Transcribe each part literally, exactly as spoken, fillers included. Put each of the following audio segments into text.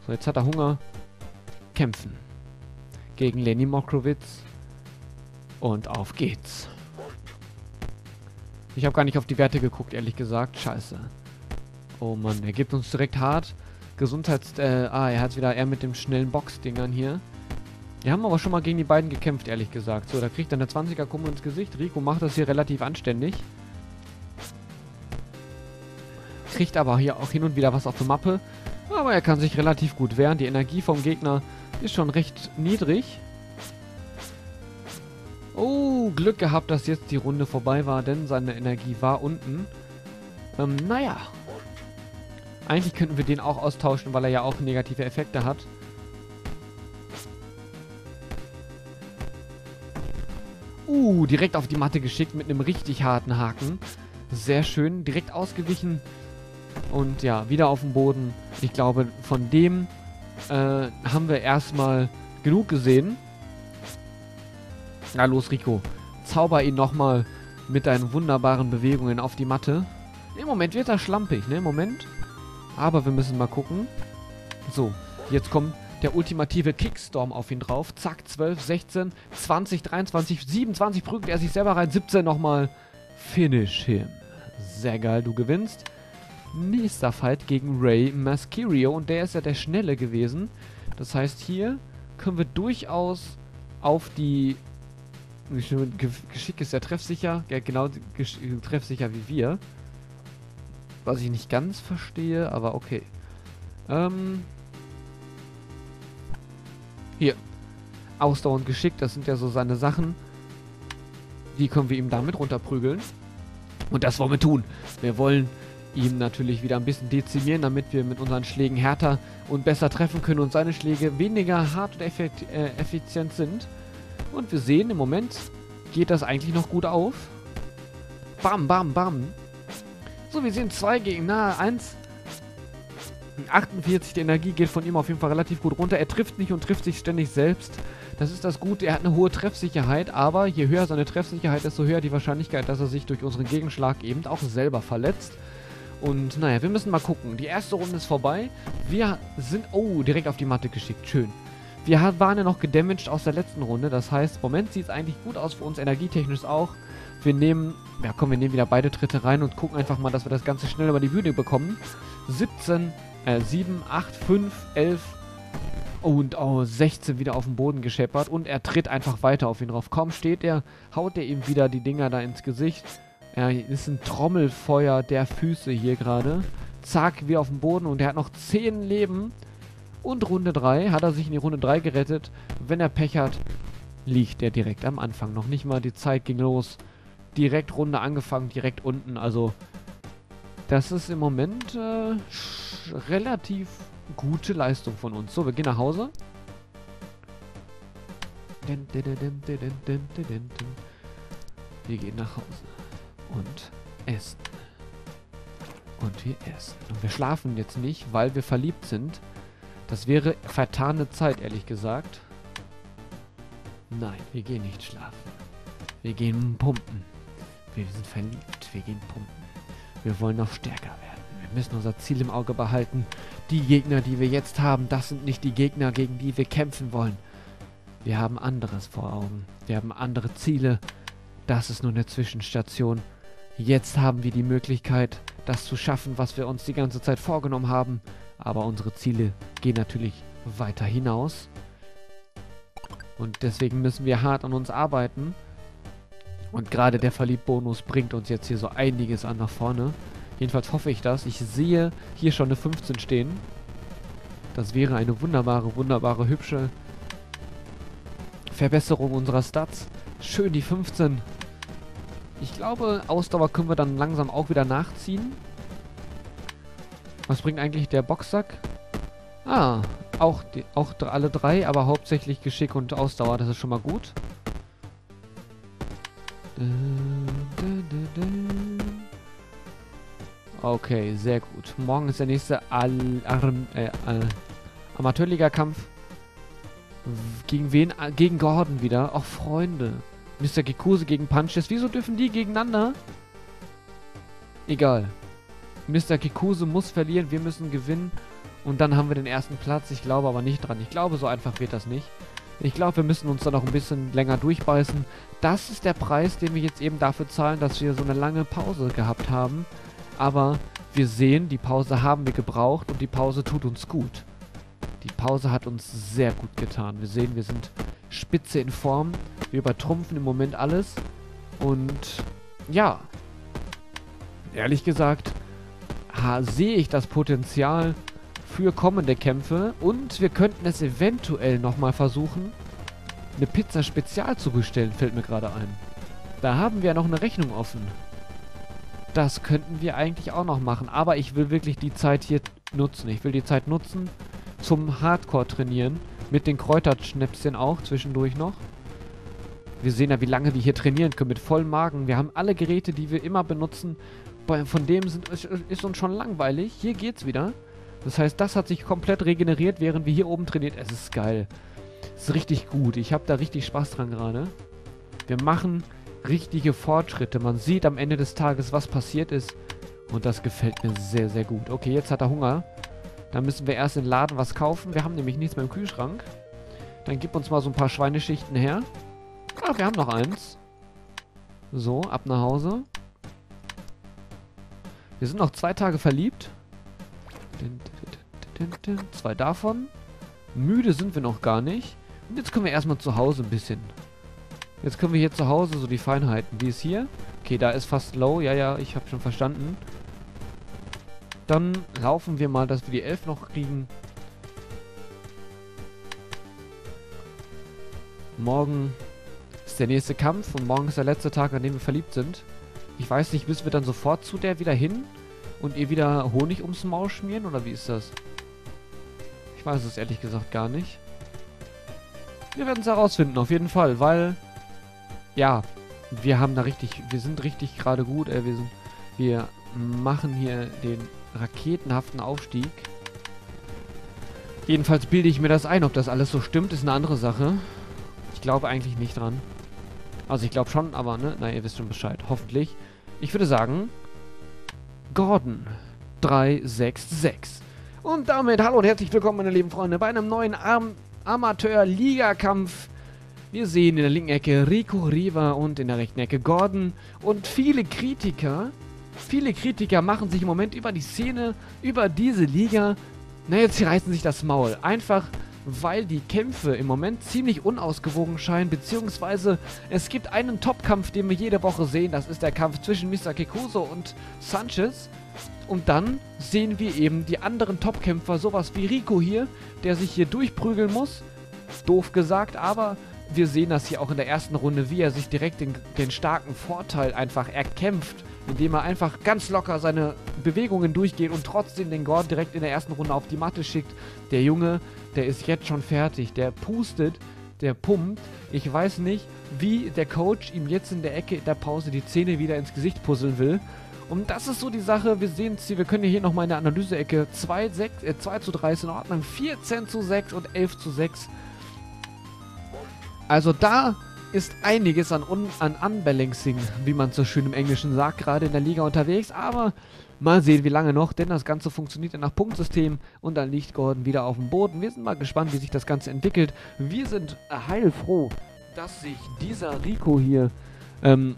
So, jetzt hat er Hunger. Kämpfen. Gegen Lenny Mokrowitz. Und auf geht's. Ich habe gar nicht auf die Werte geguckt, ehrlich gesagt. Scheiße. Oh Mann, er gibt uns direkt hart. Gesundheits... Äh, ah, er hat wieder eher mit dem schnellen Box-Dingern hier. Wir haben aber schon mal gegen die beiden gekämpft, ehrlich gesagt. So, da kriegt er eine zwanziger-Kummer ins Gesicht. Rico macht das hier relativ anständig. Kriegt aber hier auch hin und wieder was auf der Mappe. Aber er kann sich relativ gut wehren. Die Energie vom Gegner ist schon recht niedrig. Oh, Glück gehabt, dass jetzt die Runde vorbei war, denn seine Energie war unten. Ähm, naja. Eigentlich könnten wir den auch austauschen, weil er ja auch negative Effekte hat. Uh, direkt auf die Matte geschickt mit einem richtig harten Haken. Sehr schön, direkt ausgewichen. Und ja, wieder auf dem Boden. Ich glaube, von dem äh, haben wir erstmal genug gesehen. Na los, Rico. Zauber ihn nochmal mit deinen wunderbaren Bewegungen auf die Matte. Im Moment wird er schlampig, ne? Im Moment. Aber wir müssen mal gucken. So, jetzt kommt der ultimative Kickstorm auf ihn drauf. Zack, zwölf, sechzehn, zwanzig, dreiundzwanzig, siebenundzwanzig prügelt er sich selber rein. siebzehn nochmal. Finish him. Sehr geil, du gewinnst. Nächster Fight gegen Ray Mascario. Und der ist ja der Schnelle gewesen. Das heißt, hier können wir durchaus auf die... Geschick ist ja treffsicher. Ja, genau gesch treffsicher wie wir. Was ich nicht ganz verstehe, aber okay. Ähm... Hier. Ausdauer und Geschick, das sind ja so seine Sachen. Die können wir ihm damit runterprügeln. Und das wollen wir tun. Wir wollen ihm natürlich wieder ein bisschen dezimieren, damit wir mit unseren Schlägen härter und besser treffen können und seine Schläge weniger hart und effekt, äh, effizient sind. Und wir sehen, im Moment geht das eigentlich noch gut auf. Bam, bam, bam. So, wir sehen zwei gegen nahe eins. achtundvierzig, die Energie geht von ihm auf jeden Fall relativ gut runter. Er trifft nicht und trifft sich ständig selbst. Das ist das Gute. Er hat eine hohe Treffsicherheit, aber je höher seine Treffsicherheit, desto höher die Wahrscheinlichkeit, dass er sich durch unseren Gegenschlag eben auch selber verletzt. Und naja, wir müssen mal gucken. Die erste Runde ist vorbei. Wir sind... Oh, direkt auf die Matte geschickt. Schön. Wir waren ja noch gedamaged aus der letzten Runde. Das heißt, im Moment sieht es eigentlich gut aus für uns, energietechnisch auch. Wir nehmen... Ja, komm, wir nehmen wieder beide Tritte rein und gucken einfach mal, dass wir das Ganze schnell über die Bühne bekommen. siebzehn... Äh, sieben, acht, fünf, elf und oh, sechzehn wieder auf den Boden gescheppert und er tritt einfach weiter auf ihn drauf. Kaum steht er, haut er ihm wieder die Dinger da ins Gesicht. Er ist ein Trommelfeuer der Füße hier gerade. Zack, wieder auf den Boden und er hat noch zehn Leben. Und Runde drei, hat er sich in die Runde drei gerettet. Wenn er Pech hat, liegt er direkt am Anfang. Noch nicht mal die Zeit ging los. Direkt Runde angefangen, direkt unten, also... Das ist im Moment äh, relativ gute Leistung von uns. So, wir gehen nach Hause. Wir gehen nach Hause. Und essen. Und wir essen. Und wir schlafen jetzt nicht, weil wir verliebt sind. Das wäre vertane Zeit, ehrlich gesagt. Nein, wir gehen nicht schlafen. Wir gehen pumpen. Wir sind verliebt. Wir gehen pumpen. Wir wollen noch stärker werden. Wir müssen unser Ziel im Auge behalten. Die Gegner, die wir jetzt haben, das sind nicht die Gegner, gegen die wir kämpfen wollen. Wir haben anderes vor Augen. Wir haben andere Ziele. Das ist nur eine Zwischenstation. Jetzt haben wir die Möglichkeit, das zu schaffen, was wir uns die ganze Zeit vorgenommen haben. Aber unsere Ziele gehen natürlich weiter hinaus. Und deswegen müssen wir hart an uns arbeiten. Und gerade der Verliebt-Bonus bringt uns jetzt hier so einiges an nach vorne. Jedenfalls hoffe ich das. Ich sehe hier schon eine fünfzehn stehen. Das wäre eine wunderbare, wunderbare, hübsche Verbesserung unserer Stats. Schön die fünfzehn. Ich glaube, Ausdauer können wir dann langsam auch wieder nachziehen. Was bringt eigentlich der Boxsack? Ah, auch, die, auch alle drei, aber hauptsächlich Geschick und Ausdauer. Das ist schon mal gut. Okay, sehr gut. Morgen ist der nächste Al Arm äh, Al Amateurliga-Kampf. Gegen wen? Gegen Gordon wieder. Ach, Freunde. Mister Gekuse gegen Punches. Wieso dürfen die gegeneinander? Egal. Mister Gekuse muss verlieren. Wir müssen gewinnen. Und dann haben wir den ersten Platz. Ich glaube aber nicht dran. Ich glaube, so einfach wird das nicht. Ich glaube, wir müssen uns da noch ein bisschen länger durchbeißen. Das ist der Preis, den wir jetzt eben dafür zahlen, dass wir so eine lange Pause gehabt haben. Aber wir sehen, die Pause haben wir gebraucht und die Pause tut uns gut. Die Pause hat uns sehr gut getan. Wir sehen, wir sind spitze in Form. Wir übertrumpfen im Moment alles. Und ja, ehrlich gesagt, ha, sehe ich das Potenzial für kommende Kämpfe. Und wir könnten es eventuell nochmal versuchen, eine Pizza Spezial zu bestellen, fällt mir gerade ein. Da haben wir noch eine Rechnung offen. Das könnten wir eigentlich auch noch machen. Aber ich will wirklich die Zeit hier nutzen. Ich will die Zeit nutzen zum Hardcore-Trainieren. Mit den Kräuterschnäpschen auch zwischendurch noch. Wir sehen ja, wie lange wir hier trainieren können mit vollem Magen. Wir haben alle Geräte, die wir immer benutzen. Bei, von dem sind, ist, ist uns schon langweilig. Hier geht's wieder. Das heißt, das hat sich komplett regeneriert, während wir hier oben trainiert. Es ist geil. Es ist richtig gut. Ich habe da richtig Spaß dran gerade. Wir machen richtige Fortschritte. Man sieht am Ende des Tages, was passiert ist. Und das gefällt mir sehr, sehr gut. Okay, jetzt hat er Hunger. Dann müssen wir erst im Laden was kaufen. Wir haben nämlich nichts mehr im Kühlschrank. Dann gib uns mal so ein paar Schweineschichten her. Ach, wir haben noch eins. So, ab nach Hause. Wir sind noch zwei Tage verliebt. Zwei davon. Müde sind wir noch gar nicht. Und jetzt können wir erstmal zu Hause ein bisschen. Jetzt können wir hier zu Hause so die Feinheiten. Wie ist hier? Okay, da ist fast low. Ja, ja, ich habe schon verstanden. Dann laufen wir mal, dass wir die elf noch kriegen. Morgen ist der nächste Kampf und morgen ist der letzte Tag, an dem wir verliebt sind. Ich weiß nicht, müssen wir dann sofort zu der wieder hin und ihr wieder Honig ums Maul schmieren oder wie ist das? Ich weiß es ehrlich gesagt gar nicht. Wir werden es herausfinden, auf jeden Fall, weil ja, wir haben da richtig, wir sind richtig gerade gut, äh, wir sind, wir machen hier den raketenhaften Aufstieg. Jedenfalls bilde ich mir das ein, ob das alles so stimmt, ist eine andere Sache. Ich glaube eigentlich nicht dran. Also ich glaube schon, aber ne, na, ihr wisst schon Bescheid. Hoffentlich. Ich würde sagen, Gordon drei sechs sechs. Und damit hallo und herzlich willkommen, meine lieben Freunde, bei einem neuen Am Amateur-Liga-Kampf. Wir sehen in der linken Ecke Rico Riva und in der rechten Ecke Gordon. Und viele Kritiker, viele Kritiker machen sich im Moment über die Szene, über diese Liga, na jetzt reißen sich das Maul. Einfach weil die Kämpfe im Moment ziemlich unausgewogen scheinen, beziehungsweise es gibt einen Top-Kampf, den wir jede Woche sehen, das ist der Kampf zwischen Mister Kekuso und Sanchez. Und dann sehen wir eben die anderen Top-Kämpfer, sowas wie Rico hier, der sich hier durchprügeln muss. Doof gesagt, aber wir sehen das hier auch in der ersten Runde, wie er sich direkt den, den starken Vorteil einfach erkämpft, indem er einfach ganz locker seine Bewegungen durchgeht und trotzdem den Gordon direkt in der ersten Runde auf die Matte schickt. Der Junge, der ist jetzt schon fertig, der pustet, der pumpt. Ich weiß nicht, wie der Coach ihm jetzt in der Ecke in der Pause die Zähne wieder ins Gesicht puzzeln will. Und das ist so die Sache, wir sehen es hier, wir können hier nochmal in der Analyse-Ecke zwei zu drei ist in Ordnung, vierzehn zu sechs und elf zu sechs. Also da ist einiges an, Un an Unbalancing, wie man so schön im Englischen sagt, gerade in der Liga unterwegs. Aber mal sehen, wie lange noch, denn das Ganze funktioniert ja nach Punktsystem und dann liegt Gordon wieder auf dem Boden. Wir sind mal gespannt, wie sich das Ganze entwickelt. Wir sind heilfroh, dass sich dieser Rico hier ähm,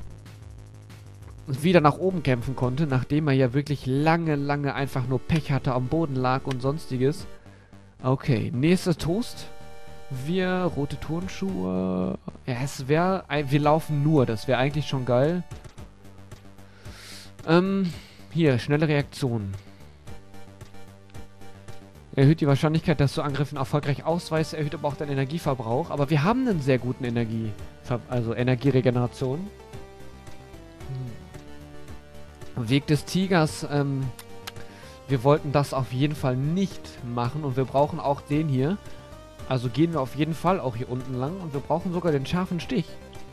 wieder nach oben kämpfen konnte, nachdem er ja wirklich lange, lange einfach nur Pech hatte, am Boden lag und sonstiges. Okay, nächster Toast. Wir, rote Turnschuhe. Ja, es wäre, wir laufen nur, das wäre eigentlich schon geil. Ähm, hier, schnelle Reaktion. Erhöht die Wahrscheinlichkeit, dass du Angriffen erfolgreich ausweist, erhöht aber auch deinen Energieverbrauch. Aber wir haben einen sehr guten Energie, also Energieregeneration. Hm. Weg des Tigers, ähm, wir wollten das auf jeden Fall nicht machen und wir brauchen auch den hier. Also gehen wir auf jeden Fall auch hier unten lang und wir brauchen sogar den scharfen Stich.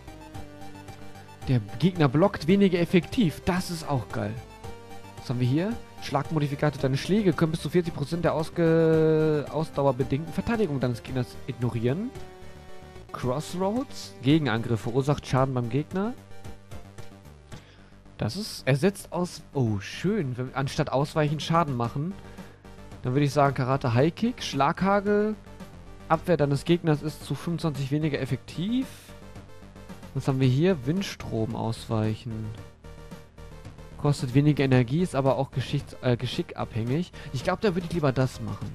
Der Gegner blockt weniger effektiv. Das ist auch geil. Was haben wir hier? Schlagmodifikator. Deine Schläge können bis zu vierzig Prozent der ausge ausdauerbedingten Verteidigung deines Gegners ignorieren. Crossroads. Gegenangriff verursacht Schaden beim Gegner. Das ist ersetzt aus... Oh, schön. Wenn, anstatt ausweichen Schaden machen. Dann würde ich sagen, Karate High Kick, Schlaghagel, Abwehr deines Gegners ist zu fünfundzwanzig weniger effektiv. Was haben wir hier? Windstrom ausweichen. Kostet weniger Energie, ist aber auch Geschichts äh, geschickabhängig. Ich glaube, da würde ich lieber das machen.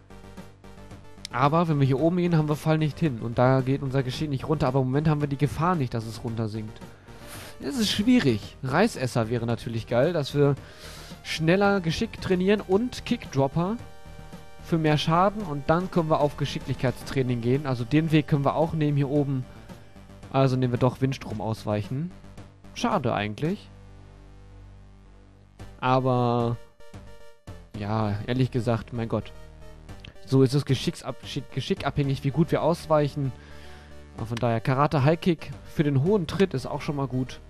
Aber wenn wir hier oben gehen, haben wir Fall nicht hin. Und da geht unser Geschick nicht runter. Aber im Moment haben wir die Gefahr nicht, dass es runter sinkt. Es ist schwierig. Reisesser wäre natürlich geil, dass wir schneller Geschick trainieren und Kickdropper für mehr Schaden. Und dann können wir auf Geschicklichkeitstraining gehen. Also den Weg können wir auch nehmen hier oben. Also nehmen wir doch Windstrom ausweichen. Schade eigentlich. Aber ja, ehrlich gesagt, mein Gott. So ist es geschicksab geschickabhängig, wie gut wir ausweichen. Aber von daher, Karate High Kick für den hohen Tritt ist auch schon mal gut.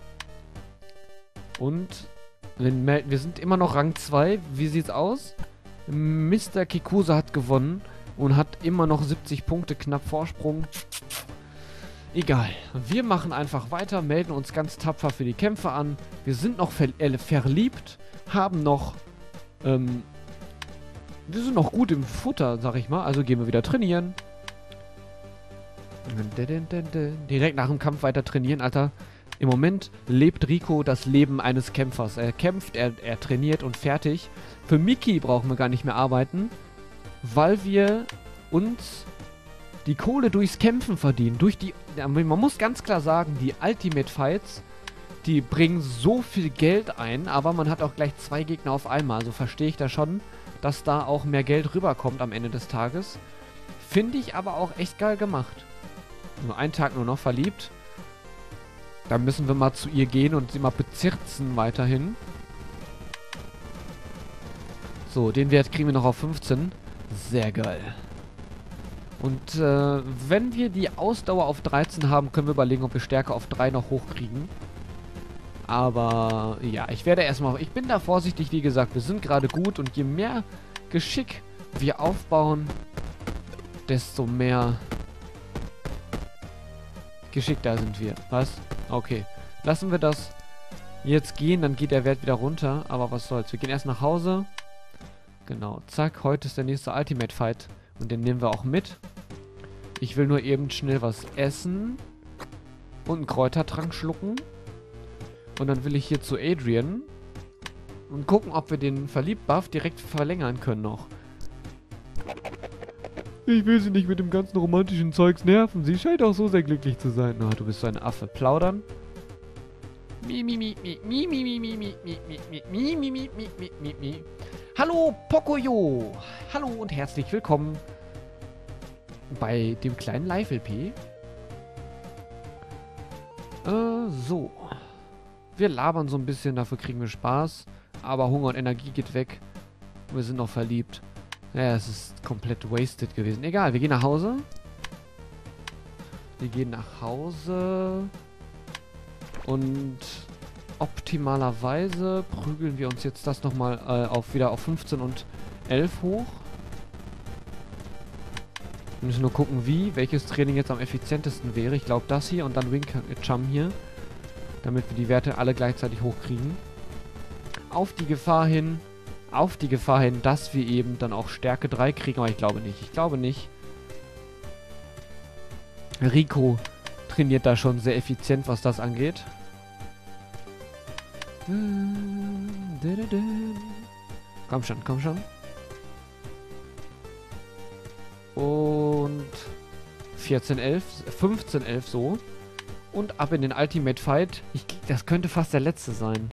Und wir, wir sind immer noch Rang zwei. Wie sieht's aus? Mister Kikusa hat gewonnen und hat immer noch siebzig Punkte, knapp Vorsprung. Egal. Wir machen einfach weiter, melden uns ganz tapfer für die Kämpfe an. Wir sind noch ver äh, verliebt, haben noch, ähm, wir sind noch gut im Futter, sag ich mal. Also gehen wir wieder trainieren. Direkt nach dem Kampf weiter trainieren, Alter. Im Moment lebt Rico das Leben eines Kämpfers. Er kämpft, er, er trainiert und fertig. Für Miki brauchen wir gar nicht mehr arbeiten, weil wir uns die Kohle durchs Kämpfen verdienen. Durch die, man muss ganz klar sagen, die Ultimate Fights, die bringen so viel Geld ein, aber man hat auch gleich zwei Gegner auf einmal. Also verstehe ich da schon, dass da auch mehr Geld rüberkommt am Ende des Tages. Finde ich aber auch echt geil gemacht. Nur einen Tag nur noch verliebt. Da müssen wir mal zu ihr gehen und sie mal bezirzen weiterhin. So, den Wert kriegen wir noch auf fünfzehn. Sehr geil. Und äh, wenn wir die Ausdauer auf dreizehn haben, können wir überlegen, ob wir Stärke auf drei noch hochkriegen. Aber ja, ich werde erstmal... Ich bin da vorsichtig, wie gesagt. Wir sind gerade gut und je mehr Geschick wir aufbauen, desto mehr geschickter sind wir. Was? Okay. Lassen wir das jetzt gehen, dann geht der Wert wieder runter. Aber was soll's. Wir gehen erst nach Hause. Genau. Zack, heute ist der nächste Ultimate Fight. Und den nehmen wir auch mit. Ich will nur eben schnell was essen. Und einen Kräutertrank schlucken. Und dann will ich hier zu Adrian. Und gucken, ob wir den Verliebt-Buff direkt verlängern können noch. Ich will sie nicht mit dem ganzen romantischen Zeugs nerven. Sie scheint auch so sehr glücklich zu sein. Na, du bist so ein Affe. Plaudern. Mi, mi, mi, mi, mi, mi, mi, mi, mi, mi, mi, mi, mi, mi, mi, mi, mi, mi. Hallo, Pocoyo. Hallo und herzlich willkommen bei dem kleinen Live-L P. Äh, so. Wir labern so ein bisschen, dafür kriegen wir Spaß. Aber Hunger und Energie geht weg. Wir sind noch verliebt. Ja, es ist komplett wasted gewesen. Egal, wir gehen nach Hause. Wir gehen nach Hause. Und optimalerweise prügeln wir uns jetzt das nochmal äh, auf, wieder auf fünfzehn und elf hoch. Wir müssen nur gucken, wie, welches Training jetzt am effizientesten wäre. Ich glaube das hier und dann Wing Chum hier. Damit wir die Werte alle gleichzeitig hochkriegen. Auf die Gefahr hin, auf die Gefahr hin, dass wir eben dann auch Stärke drei kriegen. Aber ich glaube nicht. Ich glaube nicht. Rico trainiert da schon sehr effizient, was das angeht. Komm schon, komm schon. Und vierzehn elf, fünfzehn elf so. Und ab in den Ultimate Fight. Ich, das könnte fast der letzte sein.